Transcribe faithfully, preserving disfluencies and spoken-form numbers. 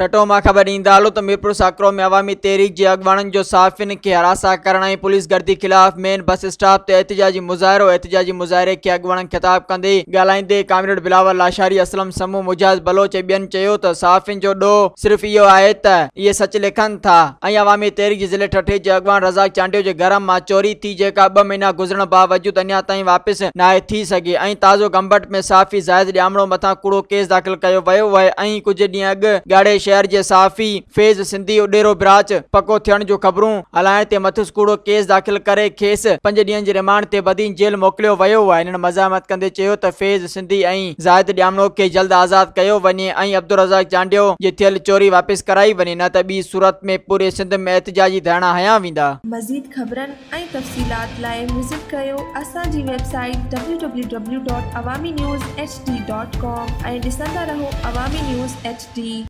टटो मां ख़बर ईंदा हलो तो मीरपुर साकरो में अवामी तहरीक जे अगवाणन जो साफ़िन के हरासा करण ऐं पुलिस गर्दी खिलाफ मेन बस स्टॉप ते एहतजाजी मुज़ाहिरो एहतजाजी मुज़ाहिरे के अगवाणन खिताब कंदे ॻाल्हाईंदे कामरेड बिलावल लाशारी असलम समूह मुजाहिद बलोच ऐं ॿियनि चयो त साफ़िन जो ॾोह सिर्फ़ इहो आहे त इहे सच लिखनि था ऐं अवामी तहरीक जे ज़िले ठठे जे अगवान रज़ाक चांडियो जे घर मां चोरी थी जेका ॿ महीना गुज़रण बावजूद अञा ताईं वापसि नाहे थी सघे ऐं ताज़ो गंबट में साफ़ी ज़ाहिद ॼामणो मथां कूड़ो केस दाख़िल कयो वियो आहे ऐं कुझु ॾींहं अॻु ॻाढ़े शहर जे साफ़ी फैज़ सिंधी उडेरो ब्राच पको थियण जो ख़बरूं हलाइण ते मथुसि कूड़ो केस दाख़िल करे खेसि पंज ॾींहंनि जे रिमांड ते बदीन जेल मोकिलियो वियो आहे। हिननि मज़ामत कंदे चयो त फैज़ सिंधी ऐं ज़ाहिद ॼामणो खे जल्द आज़ाद कयो वञे ऐं अब्दुल रज़ाक चांडियो जे थियल चोरी वापसि कराई वञे न त ॿी सूरत में पूरे सिंध में एहतजाजी धरना हया वेंदा। मज़ीद ख़बरनि ऐं तफ़सीलात लाइ विज़िट कयो असांजी website W W W dot Awami news H D dot com ऐं ॾिसंदा रहो अवामी न्यूज़ एच डी।